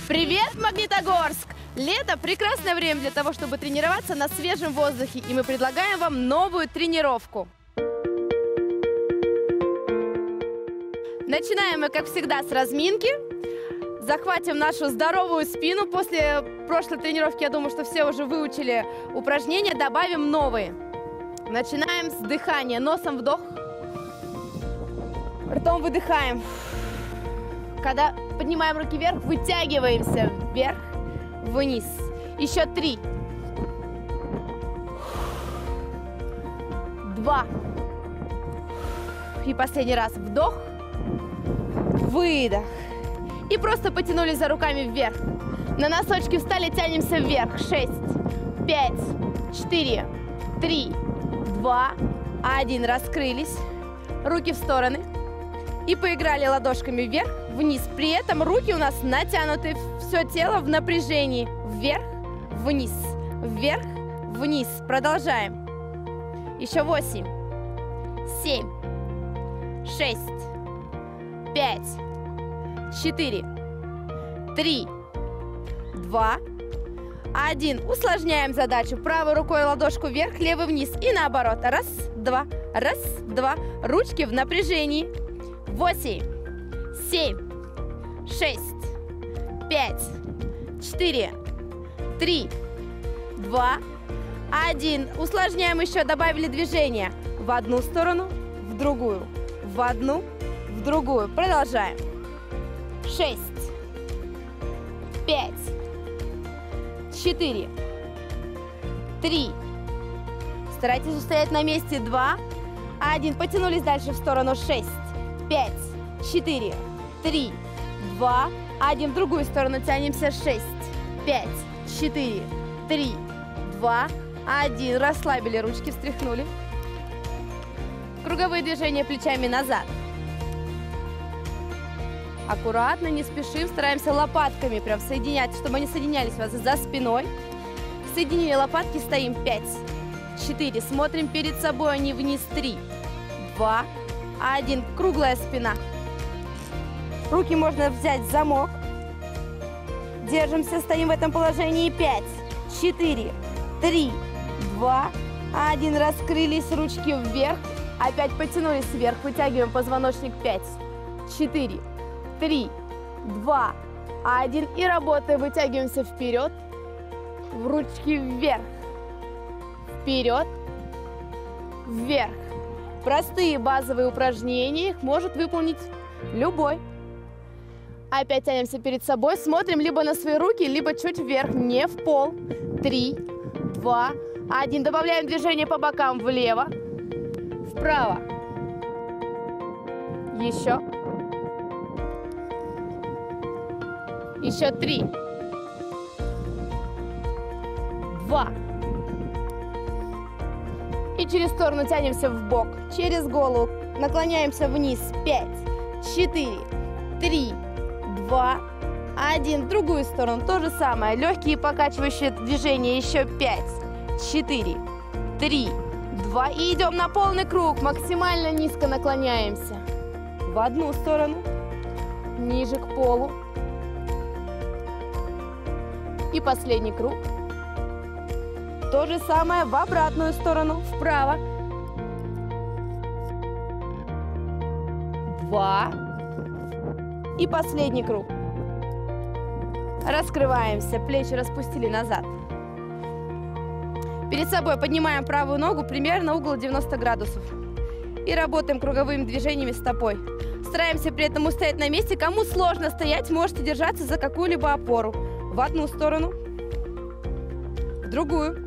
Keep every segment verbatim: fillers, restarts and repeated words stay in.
Привет, Магнитогорск! Лето – прекрасное время для того, чтобы тренироваться на свежем воздухе, и мы предлагаем вам новую тренировку. Начинаем мы, как всегда, с разминки. Захватим нашу здоровую спину. После прошлой тренировки, я думаю, что все уже выучили упражнения. Добавим новые. Начинаем с дыхания. Носом вдох. Ртом выдыхаем. Когда поднимаем руки вверх, вытягиваемся вверх, вниз. Еще три. Два. И последний раз. Вдох. Выдох. И просто потянулись за руками вверх. На носочки встали, тянемся вверх. Шесть, пять, четыре, три, два, один. Раскрылись. Руки в стороны. И поиграли ладошками вверх, вниз. При этом руки у нас натянуты, все тело в напряжении. Вверх, вниз, вверх, вниз. Продолжаем. Еще восемь, семь, шесть, пять, четыре, три, два, один. Усложняем задачу. Правой рукой ладошку вверх, левый вниз. И наоборот. Раз, два, раз, два. Ручки в напряжении. Восемь, семь, шесть, пять, четыре, три, два, один. Усложняем еще. Добавили движение в одну сторону, в другую, в одну, в другую. Продолжаем. Шесть, пять, четыре, три. Старайтесь устоять на месте. Два, один. Потянулись дальше в сторону. Шесть, пять, четыре, три, два, один. В другую сторону тянемся. Шесть, пять, четыре, три, два, один. Расслабили ручки, встряхнули. Круговые движения плечами назад. Аккуратно, не спешим, стараемся лопатками прям соединять, чтобы они соединялись у вас за спиной. Соединили лопатки, стоим. Пять, четыре, смотрим перед собой, они вниз. Три, два, один. Круглая спина. Руки можно взять в замок. Держимся, стоим в этом положении. Пять, четыре, три, два, один. Раскрылись, ручки вверх. Опять потянулись вверх. Вытягиваем позвоночник. Пять, четыре, три, два, один. И работаем. Вытягиваемся вперед. Ручки вверх. Вперед. Вверх. Простые базовые упражнения. Их может выполнить любой. Опять тянемся перед собой. Смотрим либо на свои руки, либо чуть вверх. Не в пол. Три, два, один. Добавляем движение по бокам. Влево. Вправо. Еще. Еще три. Два. И через сторону тянемся в бок. Через голову наклоняемся вниз. Пять, четыре, три, два, один. В другую сторону то же самое. Легкие покачивающие движения. Еще пять, четыре, три, два. И идем на полный круг. Максимально низко наклоняемся. В одну сторону. Ниже к полу. И последний круг. То же самое в обратную сторону. Вправо. Два. И последний круг. Раскрываемся. Плечи распустили назад. Перед собой поднимаем правую ногу примерно угол девяносто градусов. И работаем круговыми движениями стопой. Стараемся при этом устоять на месте. Кому сложно стоять, можете держаться за какую-либо опору. В одну сторону. В другую.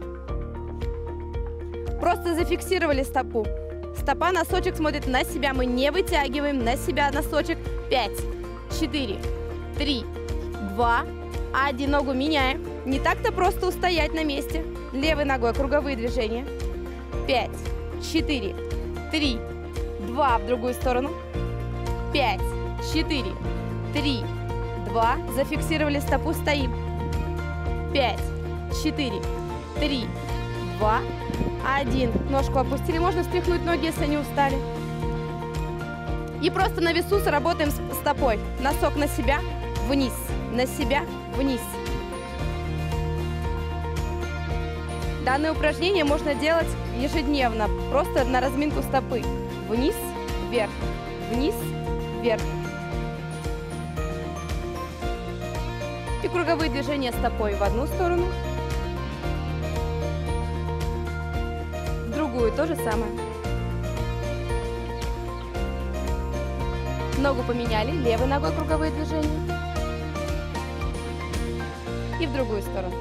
Просто зафиксировали стопу. Стопа, носочек смотрит на себя. Мы не вытягиваем. На себя носочек. Пять, четыре, три, два, один. Ногу меняем. Не так-то просто устоять на месте. Левой ногой круговые движения. Пять, четыре, три, два. В другую сторону. Пять, четыре, три, два. Зафиксировали стопу. Стоим. Пять, четыре, три, два, один. Ножку опустили. Можно встряхнуть ноги, если не устали. И просто на весу сработаем с стопой. Носок на себя, вниз, на себя, вниз. Данное упражнение можно делать ежедневно, просто на разминку стопы. Вниз, вверх, вниз, вверх. И круговые движения стопой в одну сторону, в другую то же самое. Ногу поменяли, левой ногой круговые движения. И в другую сторону.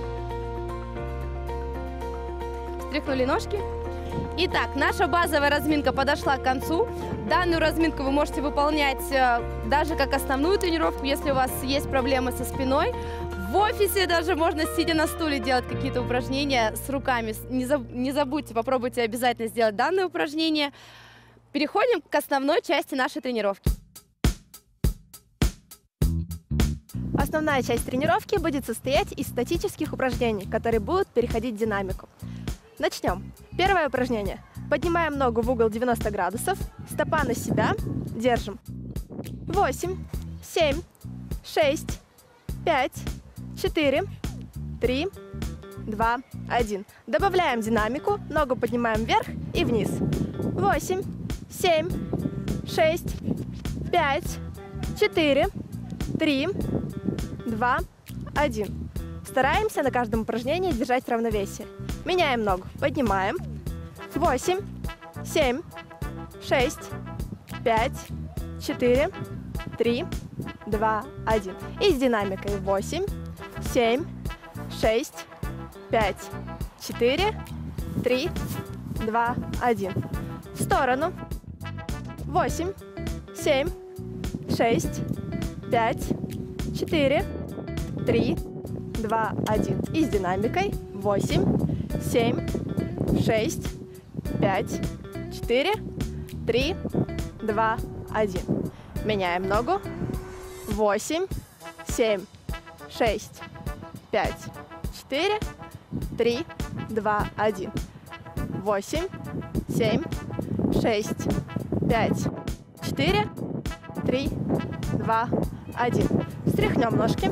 Встряхнули ножки. Итак, наша базовая разминка подошла к концу. Данную разминку вы можете выполнять даже как основную тренировку, если у вас есть проблемы со спиной. В офисе даже можно, сидя на стуле, делать какие-то упражнения с руками. Не, заб не забудьте, попробуйте обязательно сделать данное упражнение. Переходим к основной части нашей тренировки. Основная часть тренировки будет состоять из статических упражнений, которые будут переходить в динамику. Начнем. Первое упражнение. Поднимаем ногу в угол девяносто градусов, стопа на себя, держим. восемь, семь, шесть, пять, четыре, три, два, один. Добавляем динамику, ногу поднимаем вверх и вниз. восемь, семь, шесть, пять, четыре, три, два, один. Стараемся на каждом упражнении держать равновесие. Меняем ногу, поднимаем. восемь, семь, шесть, пять, четыре, три, два, один. И с динамикой восемь, семь, шесть, пять, четыре, три, два, один. В сторону. восемь, семь, шесть, пять, четыре, три, два, один. И с динамикой восемь, семь, шесть, пять, четыре, три, два, один. Меняем ногу. восемь, семь, шесть, пять, четыре, три, два, один. восемь, семь, шесть, пять, четыре, три, два, один. Встряхнем ножки.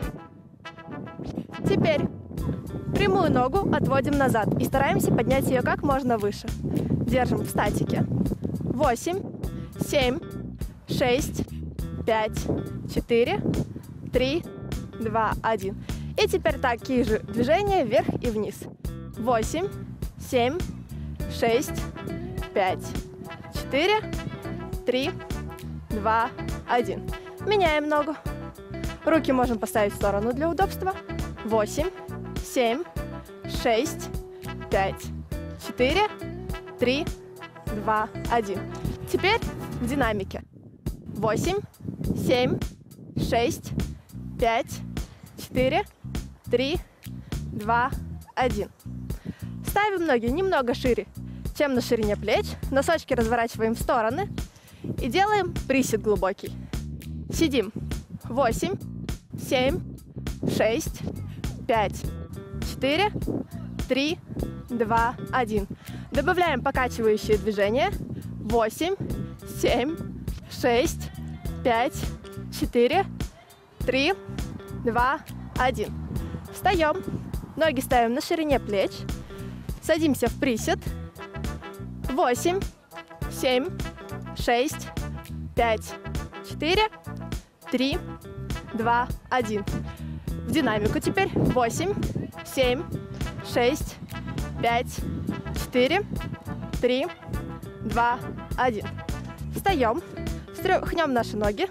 Теперь прямую ногу отводим назад и стараемся поднять ее как можно выше. Держим в статике. восемь, семь, шесть, пять, четыре, три, два, один. И теперь такие же движения вверх и вниз. восемь, семь, шесть, пять, четыре, три, два, один. Меняем ногу. Руки можем поставить в сторону для удобства. восемь, семь, шесть, пять, четыре, три, два, один. Теперь в динамике. восемь, семь, шесть, пять, четыре, три, два, один. Ставим ноги немного шире, чем на ширине плеч. Носочки разворачиваем в стороны и делаем присед глубокий. Сидим. восемь, семь, шесть, пять, четыре, три, два, один. Добавляем покачивающие движения. восемь, семь, шесть, пять, четыре, три, два, один. Встаем. Ноги ставим на ширине плеч. Садимся в присед. восемь, семь, шесть, пять, четыре, три, два, один. В динамику теперь. восемь, семь, шесть, пять, четыре, три, два, один. Встаем. Встряхнем наши ноги.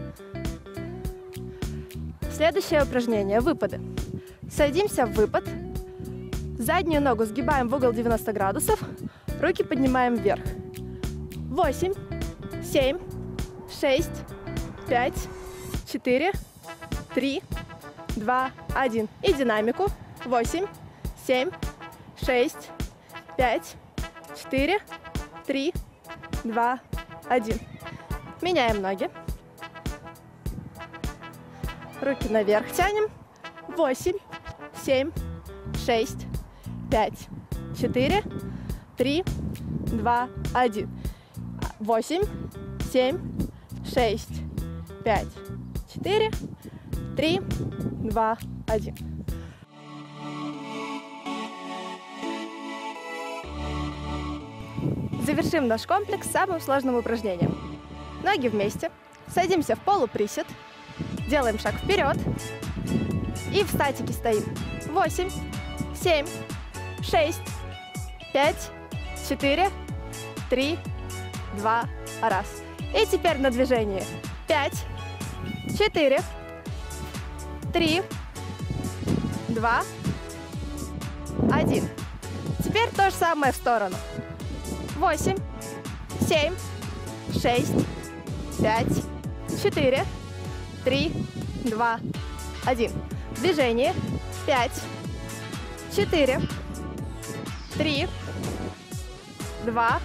Следующее упражнение. Выпады. Садимся в выпад. Заднюю ногу сгибаем в угол девяносто градусов. Руки поднимаем вверх. восемь, семь, шесть, пять, четыре, три, два, один. И динамику. восемь, семь, шесть, пять, четыре, три, два, один. Меняем ноги. Руки наверх тянем. восемь, семь, шесть, пять, четыре, три, два, один. восемь, семь, шесть, пять, четыре, три, два, один. Завершим наш комплекс самым сложным упражнением. Ноги вместе, садимся в полуприсед, делаем шаг вперед и в статике стоим. восемь, семь, шесть, пять, четыре, три, два, раз. И теперь на движении. пять, четыре, три, два, один. Теперь то же самое в сторону. восемь, семь, шесть, пять, четыре, три, два, один. Движение. пять, четыре, три, два,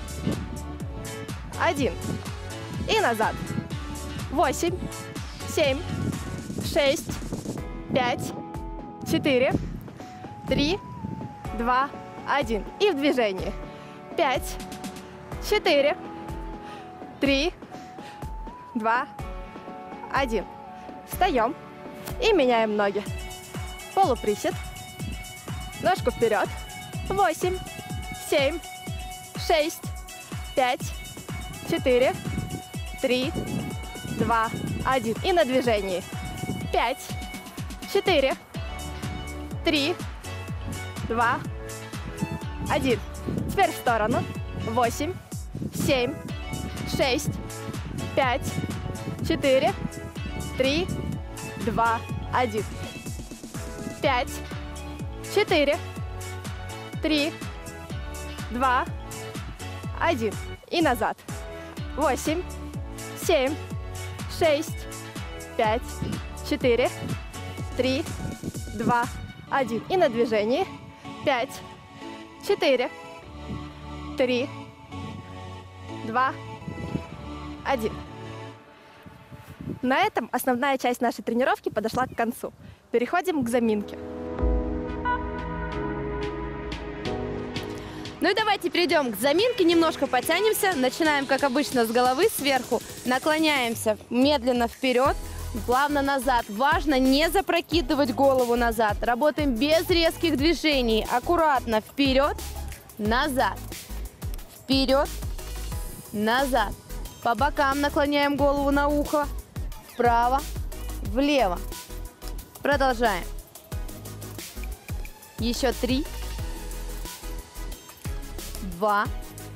один. И назад. восемь, семь, шесть, пять, четыре, три, два, один. И в движении. пять, четыре, три, два, один. Встаем и меняем ноги. Полуприсед. Ножку вперед. восемь, семь, шесть, пять, четыре, три, два, один. И на движении. пять, четыре, три, два, один. Теперь в сторону. восемь, семь, шесть, пять, четыре, три, два, один. пять, четыре, три, два, один. И назад. восемь, семь, шесть, пять, четыре, три, два, один. И на движении. пять, четыре, три, два, один. На этом основная часть нашей тренировки подошла к концу. Переходим к заминке. Ну и давайте перейдем к заминке, немножко потянемся. Начинаем, как обычно, с головы сверху. Наклоняемся медленно вперед, плавно назад. Важно не запрокидывать голову назад. Работаем без резких движений. Аккуратно вперед, назад. Вперед, назад. По бокам наклоняем голову на ухо. Вправо, влево. Продолжаем. Еще три. Два.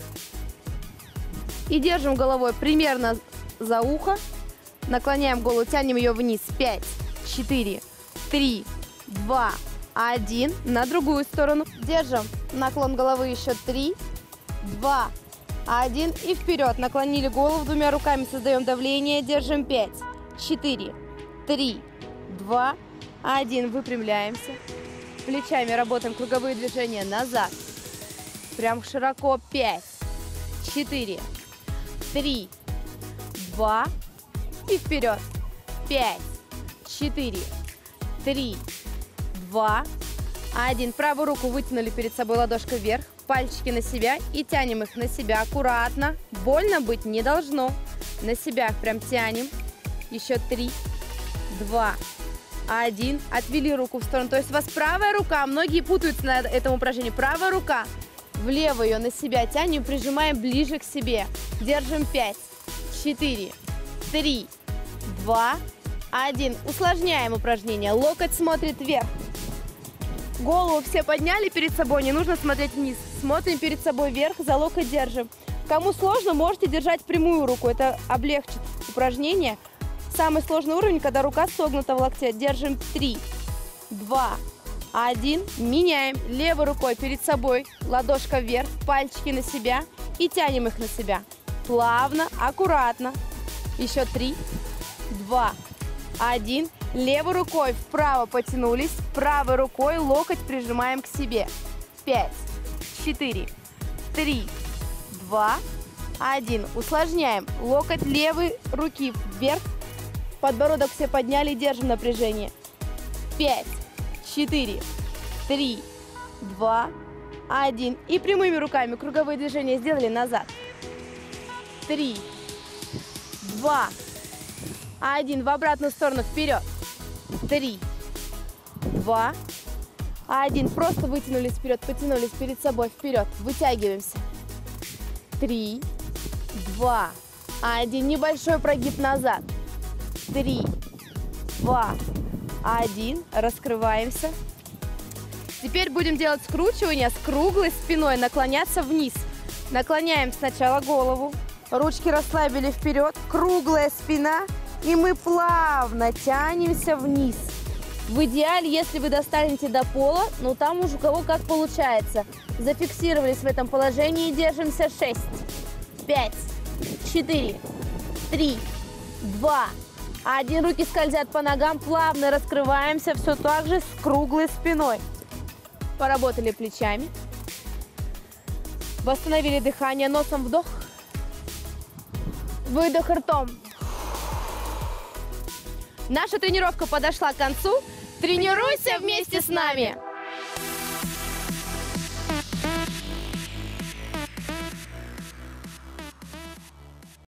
И держим головой примерно за ухо. Наклоняем голову, тянем ее вниз. Пять, четыре, три, два, один. На другую сторону. Держим наклон головы еще три, два, один. И вперед. Наклонили голову двумя руками, создаем давление. Держим пять, четыре, три, два, один. Выпрямляемся. Плечами работаем круговые движения назад. Прям широко. пять, четыре, три, два. И вперед. пять, четыре, три, два, один. Правую руку вытянули перед собой ладошкой вверх. Пальчики на себя и тянем их на себя аккуратно. Больно быть не должно. На себя прям тянем. Еще три, два, один. Отвели руку в сторону. То есть у вас правая рука. Многие путаются на этом упражнении. Правая рука. Влево ее на себя тянем. Прижимаем ближе к себе. Держим пять, четыре, три, два, один. Усложняем упражнение. Локоть смотрит вверх. Голову все подняли перед собой, не нужно смотреть вниз. Смотрим перед собой вверх, за локоть держим. Кому сложно, можете держать прямую руку. Это облегчит упражнение. Самый сложный уровень, когда рука согнута в локте. Держим три, два, один. Меняем. Левой рукой перед собой, ладошка вверх, пальчики на себя и тянем их на себя. Плавно, аккуратно. Еще три, два, один. Левой рукой вправо потянулись, правой рукой локоть прижимаем к себе. пять, четыре, три, два, один. Усложняем. Локоть левой руки вверх, подбородок все подняли, держим напряжение. пять, четыре, три, два, один. И прямыми руками круговые движения сделали назад. три, два, один. В обратную сторону вперед. три, два, один. Просто вытянулись вперед, потянулись перед собой, вперед. Вытягиваемся. три, два, один. Небольшой прогиб назад. три, два, один. Раскрываемся. Теперь будем делать скручивание с круглой спиной, наклоняться вниз. Наклоняем сначала голову. Ручки расслабили вперед. Круглая спина. И мы плавно тянемся вниз. В идеале, если вы достанете до пола, ну там уж у кого как получается. Зафиксировались в этом положении и держимся. шесть, пять, четыре, три, два, один. Руки скользят по ногам, плавно раскрываемся, все так же с круглой спиной. Поработали плечами. Восстановили дыхание. Носом вдох. Выдох ртом. Наша тренировка подошла к концу. Тренируйся вместе с нами!